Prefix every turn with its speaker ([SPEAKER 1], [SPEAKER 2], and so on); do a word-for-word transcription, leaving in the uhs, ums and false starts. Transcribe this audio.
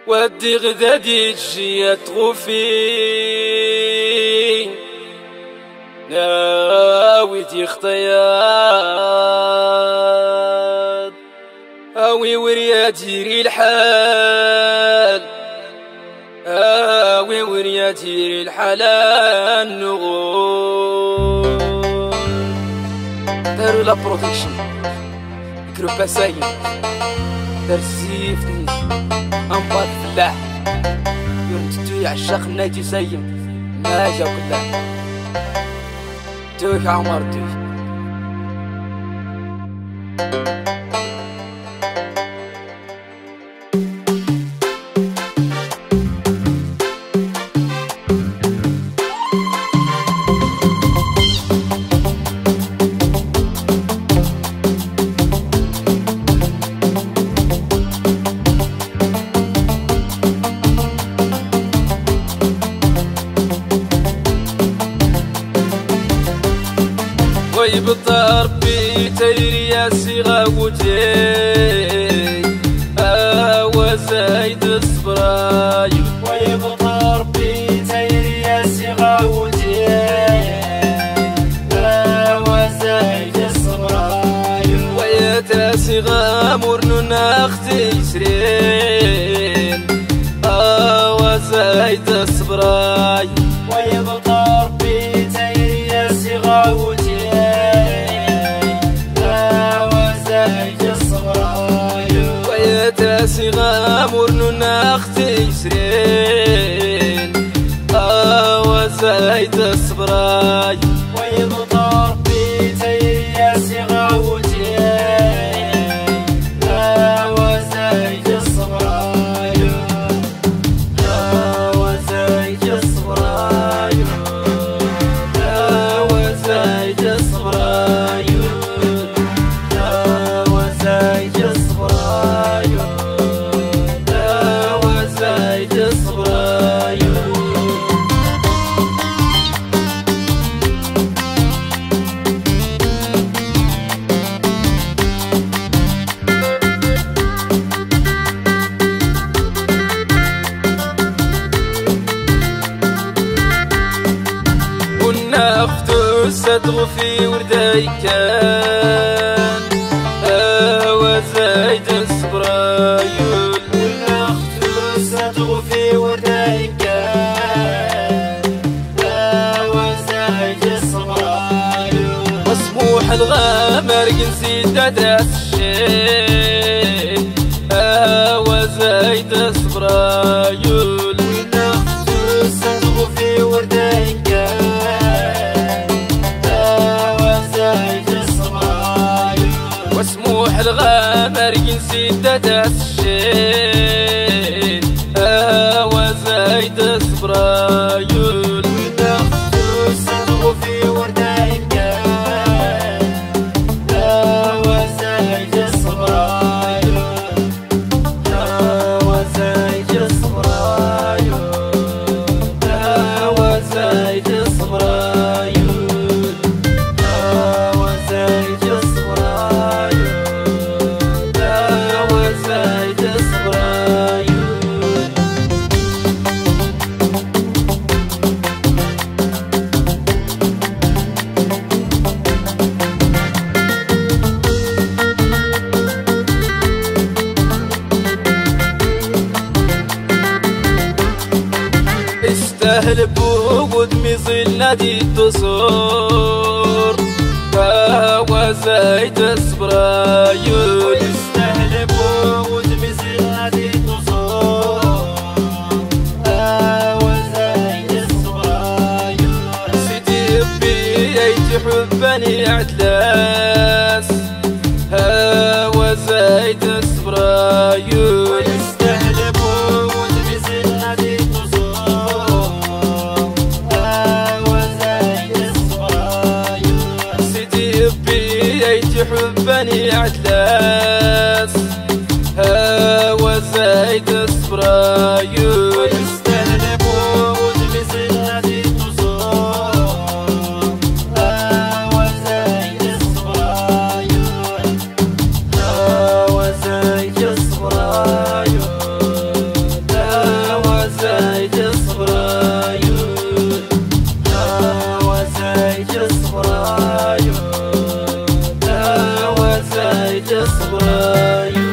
[SPEAKER 1] ودي غدادي تجي تغوفي ناويتي خطيات اوي وريا ديري الحال اوي وريا ديري الحلال نغول داروا لا بروتكشن كروبا سايم دار الزيف نيس انبار فلاح يرمتتو يعشق الناجي سايم ما جاو كلاح دوك عمر دوك ويبطر بيتيري يا صغاوتي اوا زايد الصبراي
[SPEAKER 2] ويبطر بيتيري يا صغاوتي اوا زايد الصبراي
[SPEAKER 1] ويا صغا مرنون اختي سرين اوا زايد الصبراي
[SPEAKER 2] ويبطر بيتيري يا صغاوتي
[SPEAKER 1] صغا مرنون اختي سرين اوا زايد الصبراي
[SPEAKER 2] ويبطر بيتيري يا صغاوتي اوا زايد الصبراي اوا زايد الصبراي اوا زايد الصبراي اوا زايد الصبراي
[SPEAKER 1] اختو ستغفي ورداي كان اوا زايد الصبرايول
[SPEAKER 2] والاختو ستغفي ورداي كان اوا زايد الصبرايول
[SPEAKER 1] مسموح الغامر نسيت داس الشي اوا زايد الصبرايول
[SPEAKER 2] والاختو ستغفي ورداي كان
[SPEAKER 1] مسموح الغامر نسيت داس الشين اوا زايد الصبرايول
[SPEAKER 2] والاختو ستغفي ورداي كان اوا زايد الصبرايول اوا زايد الصبرايول اوا زايد الصبرايول اوا زايد الصبرايول زايد الصبرايول
[SPEAKER 1] استاهل بوجود ميزيل نادي التصور اوا زايد الصبرايول
[SPEAKER 2] يستاهل بوجود ميزيل نادي التصور اوا زايد الصبرايول
[SPEAKER 1] سيدي بيتي حبني عتلاس اوا زايد الصبرايول
[SPEAKER 2] يستاهل بوجود ميزيل نادي التصور اوا زايد الصبرايول
[SPEAKER 1] سيدي بيتي حبني عتلاس اوا زايد الصبرايول
[SPEAKER 2] يستاهل بوجود ميزيل نادي التصور اوا زايد زايد الصبايا